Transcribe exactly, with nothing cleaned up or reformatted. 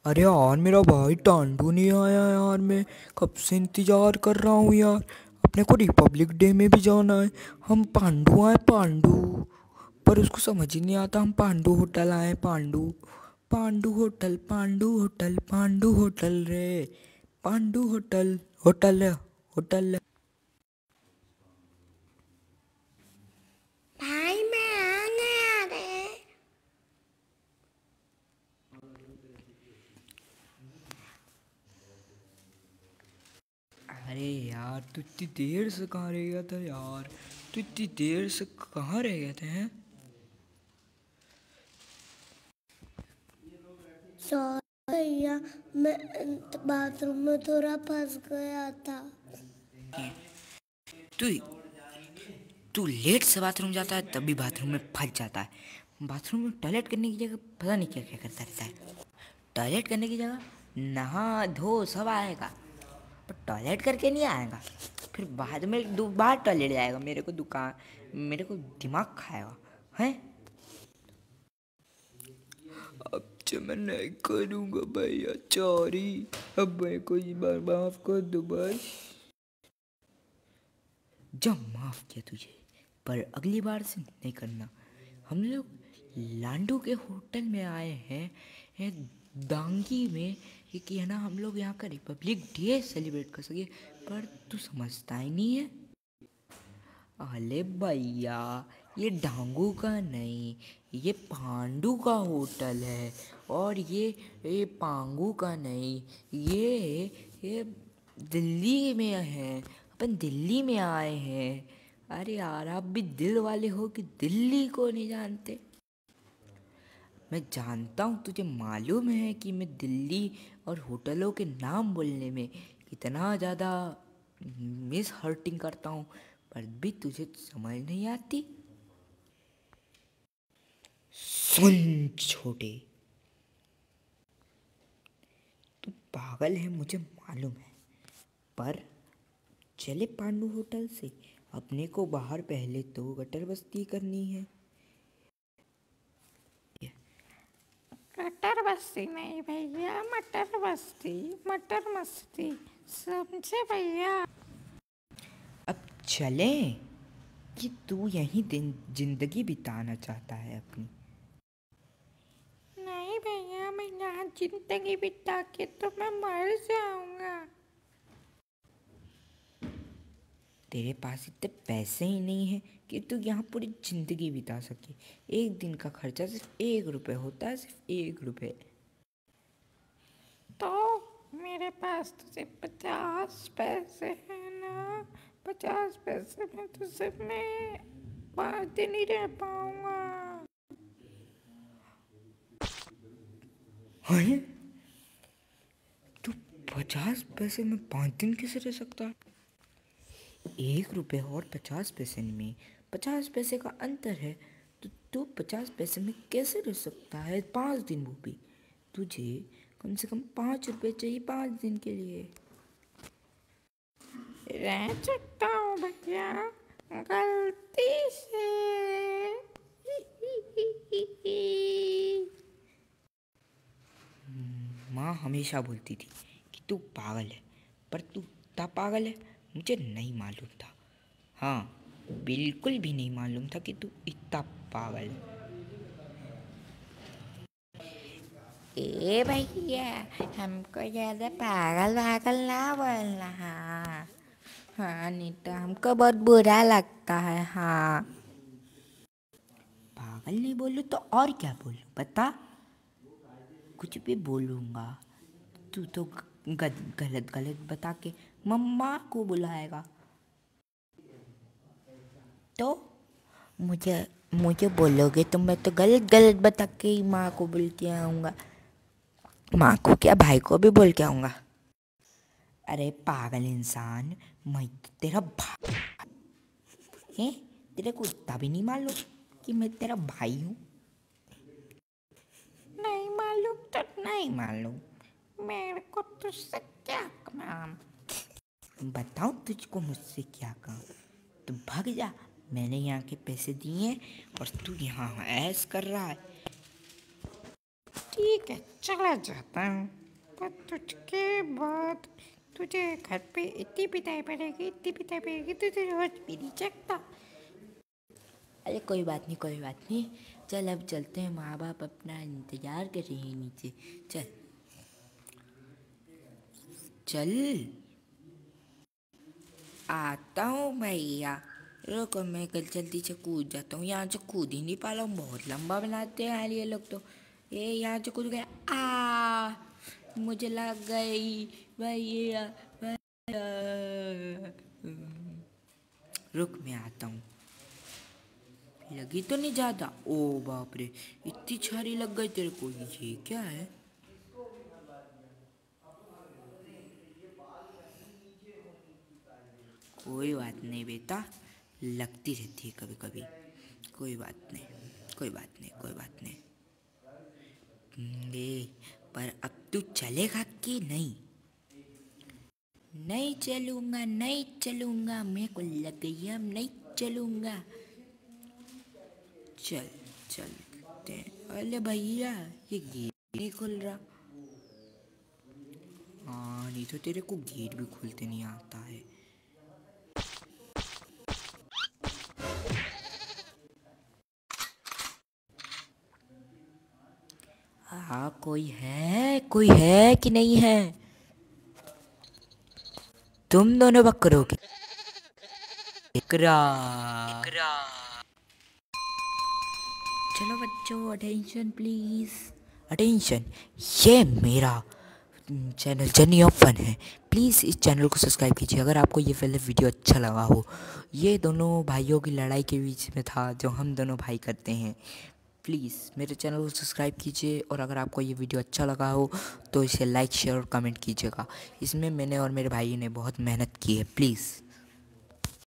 अरे यार मेरा भाई टांडू नहीं आया यार। मैं कब से इंतजार कर रहा हूँ यार। अपने को रिपब्लिक डे में भी जाना है। हम पांडु आए पांडु। पर उसको समझ ही नहीं आता हम पांडु होटल आए Pandu. Pandu hotel Pandu hotel Pandu hotel रे। पांडु होटल होटल है, होटल है। भाई मैं आने आ रहे। अरे यार तू इतनी देर से कहाँ रह गया था यार। तू इतनी देर से कहाँ रह गए थे हैं। सॉरी भैया, मैं बाथरूम में थोड़ा फंस गया था। तू तू लेट से बाथरूम जाता है तब भी बाथरूम में फंस जाता है। बाथरूम में टॉयलेट करने की जगह पता नहीं क्या क्या करता रहता है। टॉयलेट करने की जगह नहा धो सब आएगा, पर टॉयलेट करके नहीं आएगा। फिर बाद में दो बार टॉयलेट जाएगा। मेरे को दुकान मेरे को दिमाग खाएगा हैं। अब से मैं नहीं करूँगा भैया, सॉरी। अब मेरे को ये बार माफ कर दो बस। जब माफ किया तुझे, पर अगली बार से नहीं करना। हम लोग लांडू के होटल में आए हैं, हैं दांगी में, कि है ना हम लोग यहाँ का रिपब्लिक डे सेलिब्रेट कर सके। पर तू समझता ही नहीं है। अरे भैया, ये डांगू का नहीं, ये पांडू का होटल है। और ये ये पांगू का नहीं, ये ये दिल्ली में है। अपन दिल्ली में आए हैं। अरे यार आप भी दिल वाले हो कि दिल्ली को नहीं जानते। मैं जानता हूँ, तुझे मालूम है कि मैं दिल्ली और होटलों के नाम बोलने में कितना ज़्यादा मिस हर्टिंग करता हूँ, पर भी तुझे समझ नहीं आती। सुन छोटे, तू पागल है मुझे मालूम है, पर चले पांडु होटल से। अपने को बाहर पहले तो गटर बस्ती करनी है। कटर बस्ती नहीं भैया, मटर बस्ती, मटर मस्ती, समझे भैया। अब चलें कि तू यहीं दिन जिंदगी बिताना चाहता है अपनी। नहीं भैया, मैं यहाँ जिंदगी बिता के तो मैं मर जाऊंगा। तेरे पास इतने पैसे ही नहीं हैं कि तू यहाँ पूरी जिंदगी बिता सके। एक दिन का खर्चा सिर्फ एक रुपए होता है, सिर्फ एक रुपए। तो मेरे पास तो सिर्फ पचास पैसे हैं ना। पचास पैसे में तो सिर्फ मैं पाँच दिन ही रह पाऊंगा। हैं? तू पचास पैसे में पाँच दिन कैसे रह सकता है। एक रुपए और पचास पैसे में पचास पैसे का अंतर है। तो तू पचास पैसे में कैसे रह सकता है पाँच दिन, वो भी। तुझे कम से कम पाँच रुपए चाहिए पाँच दिन के लिए। रह सकता हूँ भैया, गलती से। माँ हमेशा बोलती थी कि तू पागल है, पर तू इतना पागल है मुझे नहीं मालूम था। हाँ, बिल्कुल भी नहीं मालूम था कि तू इतना पागल है। ए भैया, हमको ज़्यादा पागल पागल ना बोलना। हाँ हाँ, नहीं तो हमको बहुत बुरा लगता है। हाँ, पागल नहीं बोलूँ तो और क्या बोलूँ बता। कुछ भी बोलूँगा तू तो ग- गलत गलत बता के मम्मा को बुलाएगा। तो मुझे मुझे बोलोगे तो मैं तो गलत गलत बता के ही माँ को बोल के आऊँगा। माँ को क्या, भाई को भी बोल के आऊँगा। अरे पागल इंसान, मैं तो तेरा भाई है। तेरे को इतना भी नहीं मालूम कि मैं तेरा भाई हूँ। नहीं मालूम तो नहीं मालूम, मेरे को तुझसे क्या काम। बताओ तुझको मुझसे क्या काम। तू भाग जा, मैंने यहाँ के पैसे दिए हैं और तू यहाँ ऐश कर रहा है। ठीक है चला जाता हूँ, पर तुझके बाद तुझे घर पे इतनी पिटाई पड़ेगी, इतनी पिटाई पड़ेगी, तुझे रोज भी नहीं सकता। अरे कोई बात नहीं, कोई बात नहीं, चल अब चलते हैं, माँ बाप अपना इंतजार कर रहे हैं नीचे। चल चल। आता हूँ भैया, रुको मैं कल जल्दी से कूद जाता हूँ, यहाँ से कूद ही नहीं पा रहा हूँ, बहुत लंबा बनाते हैं यार ये लोग तो। ये यहाँ से कूद गया, आ मुझे लग गई भैया भैया। रुक मैं आता हूँ। लगी तो नहीं ज़्यादा? ओ बाप रे, इतनी छारी लग गई तेरे को, ये क्या है? कोई बात नहीं बेटा, लगती रहती है कभी कभी, कोई बात नहीं, कोई बात नहीं, कोई बात नहीं। ये पर अब तू चलेगा कि नहीं? नहीं चलूंगा, नहीं चलूंगा, मेरे को लग गई है, अब नहीं चलूंगा। चल चलते हैं। अरे भैया ये गेट नहीं खुल रहा। हाँ नहीं तो तेरे को गेट भी खुलते नहीं आता है। हाँ कोई है, कोई है कि नहीं है? तुम दोनों बकरों के इकरा। चलो बच्चों, अटेंशन प्लीज, अटेंशन। ये मेरा चैनल जर्नी ऑफ फन है, प्लीज़ इस चैनल को सब्सक्राइब कीजिए अगर आपको ये वाला वीडियो अच्छा लगा हो। ये दोनों भाइयों की लड़ाई के बीच में था जो हम दोनों भाई करते हैं। प्लीज़ मेरे चैनल को सब्सक्राइब कीजिए, और अगर आपको ये वीडियो अच्छा लगा हो तो इसे लाइक शेयर और कमेंट कीजिएगा। इसमें मैंने और मेरे भाई ने बहुत मेहनत की है, प्लीज़।